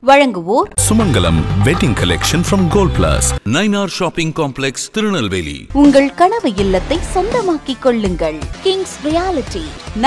வழங்குவோர் Sumangalam wedding collection from Gold Plus, 9R shopping complex, Tirunelveli. உங்கள் கனவு இல்லத்தை சொந்தமாக்கிக் கொள்ளுங்கள். Kings reality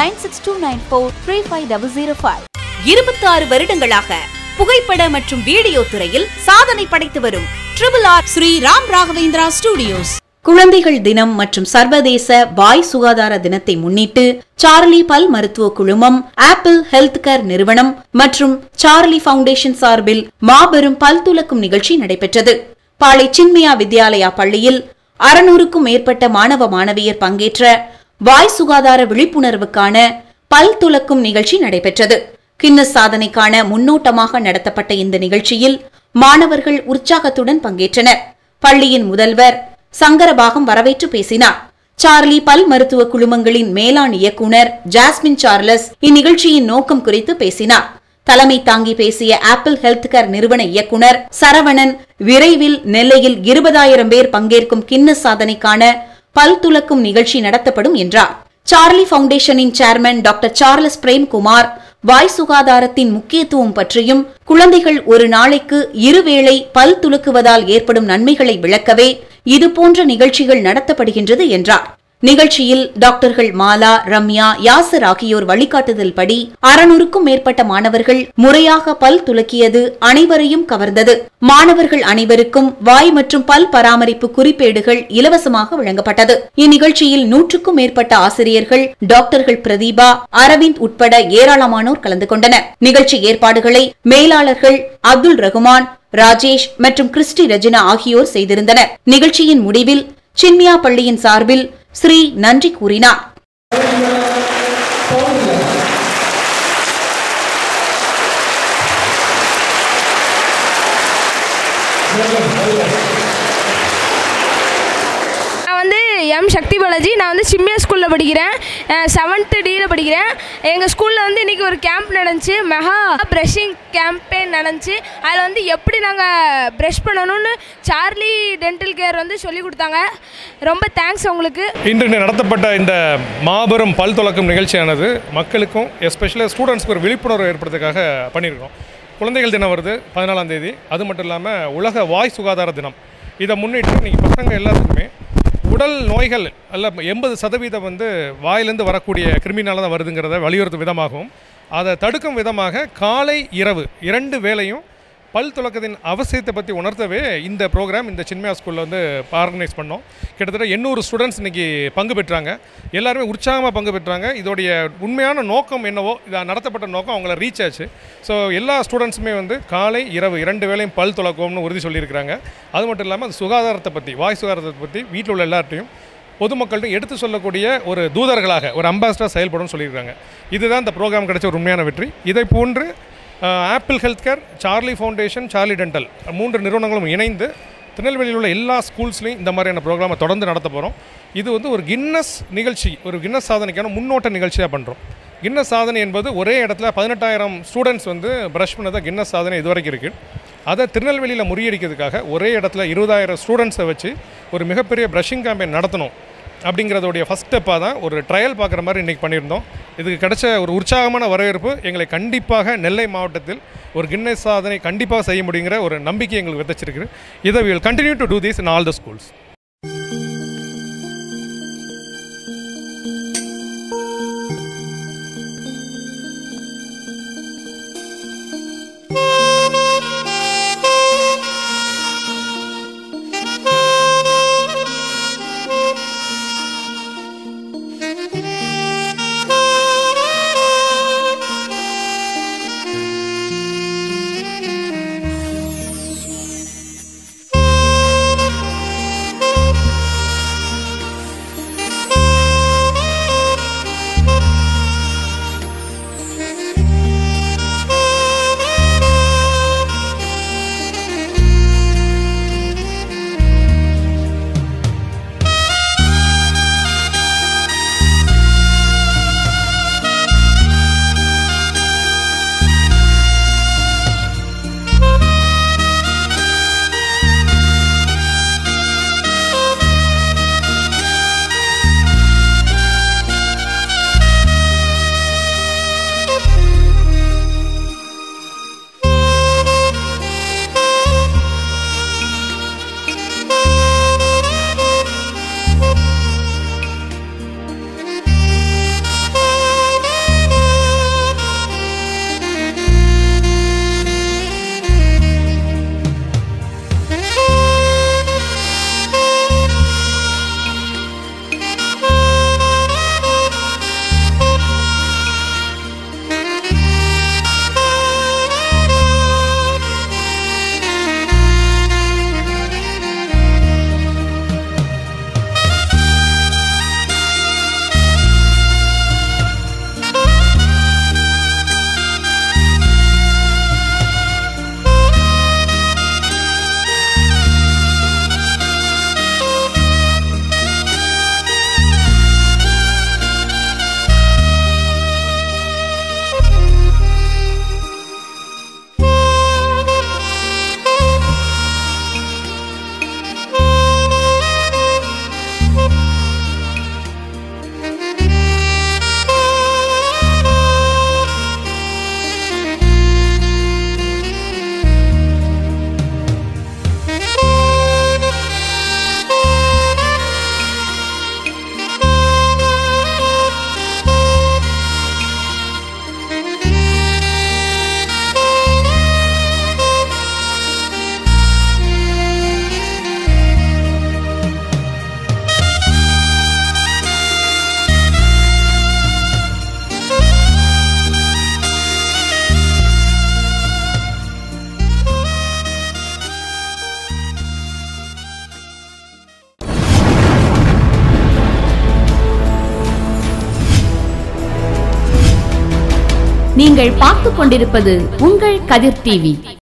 9629435005. 26 வருடங்களாக புகைப்பட மற்றும் வீடியோ துறையில் சாதனை படைத்து வரும் RRR ஸ்ரீ ராம் ராகவேந்திரா ஸ்டுடியோஸ். குழந்தைகள் தினம் மற்றும் சர்வதேச வாய் சுகாதார தினத்தை முன்னிட்டு சார்லி பல் மருத்துவ குழுமம், ஆப்பிள் ஹெல்த் கேர் நிறுவனம் மற்றும் சார்லி ஃபவுண்டேஷன் சார்பில் மாபெரும் பல் துலக்கும் நிகழ்ச்சி நடைபெற்றது. பாளை சின்மயா வித்யாலயா பள்ளியில் 600க்கும் மேற்பட்ட மாணவ மாணவியர் பங்கேற்ற வாய் சுகாதார விழிப்புணர்வுக்கான பல் துலக்கும் நிகழ்ச்சி நடைபெற்றது. கின்னஸ் சாதனைக்கான முன்னோட்டமாக நடத்தப்பட்ட இந்த நிகழ்ச்சியில் மாணவர்கள் உற்சாகத்துடன் பங்கேற்றனர். பள்ளியின் முதல்வர் சங்கரபாகம் வரவேற்று பேசினார். சார்லி பல் மருத்துவ குழுமங்களின் மேலாண் இயக்குநர் ஜாஸ்மின் சார்லஸ் இந்நிகழ்ச்சியின் நோக்கம் குறித்து பேசினார். தலைமை தாங்கி பேசிய ஆப்பிள் ஹெல்த் கேர் நிறுவன இயக்குநர் சரவணன், விரைவில் நெல்லையில் 20,000 பேர் பங்கேற்கும் கின்னஸ் சாதனைக்கான பல் துலக்கும் நிகழ்ச்சி நடத்தப்படும் என்றார். சார்லி ஃபவுண்டேஷனின் சேர்மன் டாக்டர் சார்லஸ் பிரேம்குமார் வாய் சுகாதாரத்தின் முக்கியத்துவம் பற்றியும் குழந்தைகள் ஒரு நாளைக்கு 2 வேளை பல் துலக்குவதால் ஏற்படும் நன்மைகளை விளக்கவே இதுபோன்ற நிகழ்ச்சிகள் நடத்தப்படுகின்றது என்றார். நிகழ்ச்சியில் டாக்டர்கள் மாலா, ரம்யா, யாசர் ஆகியோர் வழிகாட்டுதல் படி 600க்கும் மேற்பட்ட மாணவர்கள் முறையாக பல் துலக்கியது அனைவரையும் கவர்ந்தது. மாணவர்கள் அனைவருக்கும் வாய் மற்றும் பல் பராமரிப்பு குறிப்பேடுகள் இலவசமாக வழங்கப்பட்டது. இந்நிகழ்ச்சியில் 100க்கும் மேற்பட்ட ஆசிரியர்கள், டாக்டர்கள் பிரதீபா, அரவிந்த் உட்பட ஏராளமானோர் கலந்து கொண்டனர். நிகழ்ச்சி ஏற்பாடுகளை மேலாளர்கள் அப்துல் ரகுமான், ராஜேஷ் மற்றும் கிறிஸ்டி ரஜினா ஆகியோர் செய்திருந்தனர். நிகழ்ச்சியின் முடிவில் சின்மயா பள்ளியின் சார்பில் ஸ்ரீ நன்றி கூறினார். எம் சக்தி பாலாஜி. நான் வந்து சின்மயா ஸ்கூலில் படிக்கிறேன். 7th Dல படிக்கிறேன். எங்கள் ஸ்கூலில் வந்து இன்றைக்கி ஒரு கேம்ப் நடந்துச்சு. மெகா ப்ரஷிங் கேம்பெயின் நடந்துச்சு. அதில் வந்து எப்படி நாங்கள் ப்ரஷ் பண்ணணும்னு சார்லி டென்டல் கேர் வந்து சொல்லி கொடுத்தாங்க. ரொம்ப தேங்க்ஸ் உங்களுக்கு. இன்று நடத்தப்பட்ட இந்த மாபெரும் பல் துலக்கும் நிகழ்ச்சியானது மக்களுக்கும் எஸ்பெஷலாக ஸ்டூடெண்ட்ஸ்க்கு ஒரு விழிப்புணர்வு ஏற்படுறதுக்காக பண்ணியிருக்கோம். குழந்தைகள் தினம் வருது 14ஆம் தேதி. அது மட்டும் இல்லாமல் உலக வாய் சுகாதார தினம். இதை முன்னிட்டு இன்றைக்கி பசங்க எல்லாத்துக்குமே உடல் நோய்கள் அல்ல 80% வந்து வாயிலிருந்து வரக்கூடிய கிருமினால தான் வருதுங்கிறத வலியுறுத்தும் விதமாகவும், அதை தடுக்கும் விதமாக காலை இரவு 2 வேளையும் பல் துலக்கத்தின் அவசியத்தை பற்றி உணர்த்தவே இந்த ப்ரோக்ராம் இந்த சின்மயா ஸ்கூலில் வந்து ஆர்கனைஸ் பண்ணோம். கிட்டத்தட்ட 800 ஸ்டூடெண்ட்ஸ் இன்றைக்கி பங்கு பெற்றாங்க. எல்லாருமே உற்சாகமாக பங்கு பெற்றாங்க. இதோடைய உண்மையான நோக்கம் என்னவோ, இதை நடத்தப்பட்ட நோக்கம் அவங்கள ரீச் ஆச்சு. ஸோ எல்லா ஸ்டூடெண்ட்ஸுமே வந்து காலை இரவு 2 வேளையும் பல் துலக்கம்னு உறுதி சொல்லியிருக்கிறாங்க. அது மட்டும் இல்லாமல் அது சுகாதாரத்தை பற்றி, வாய் சுகாதாரத்தை பற்றி வீட்டில் உள்ள எல்லார்ட்டையும் பொதுமக்கள்கிட்ட எடுத்து சொல்லக்கூடிய ஒரு தூதர்களாக, ஒரு அம்பாசிடர் செயல்படும் சொல்லியிருக்காங்க. இதுதான் இந்த ப்ரோக்ராம் கிடைச்ச ஒரு உண்மையான வெற்றி. இதை போன்று Apple health care, Charlie foundation, Charlie dental 3 நிறுவனங்களும் இணைந்து திருநெல்வேலியில் உள்ள எல்லா ஸ்கூல்ஸ்லையும் இந்த மாதிரியான ப்ரோக்ராமை தொடர்ந்து நடத்த போகிறோம். இது வந்து ஒரு கின்னஸ் நிகழ்ச்சி, ஒரு கின்னஸ் சாதனைக்கான முன்னோட்ட நிகழ்ச்சியாக பண்ணுறோம். கின்னஸ் சாதனை என்பது ஒரே இடத்துல 18,000 ஸ்டூடெண்ட்ஸ் வந்து ப்ரஷ் பண்ணதான் கின்னஸ் சாதனை இதுவரைக்கும் இருக்குது. அதை திருநெல்வேலியில் முறியடிக்கிறதுக்காக ஒரே இடத்துல 20,000 ஸ்டூடெண்ட்ஸை வச்சு ஒரு மிகப்பெரிய ப்ரஷிங் கேம்பெயின் நடத்தணும் அப்படிங்கிறதோடைய ஃபஸ்ட் ஸ்டெப்பாக தான் ஒரு ட்ரையல் பார்க்குற மாதிரி இன்றைக்கி பண்ணியிருந்தோம். இதுக்கு கிடைச்ச ஒரு உற்சாகமான வரவேற்பு எங்களை கண்டிப்பாக நெல்லை மாவட்டத்தில் ஒரு கின்னஸ் சாதனை கண்டிப்பாக செய்ய முடியுங்கிற ஒரு நம்பிக்கை எங்களுக்கு விதைச்சிருக்கு. இதை we will continue to do this in all the schools. நீங்கள் பார்த்துக் கொண்டிருப்பது உங்கள் கதிர் டிவி.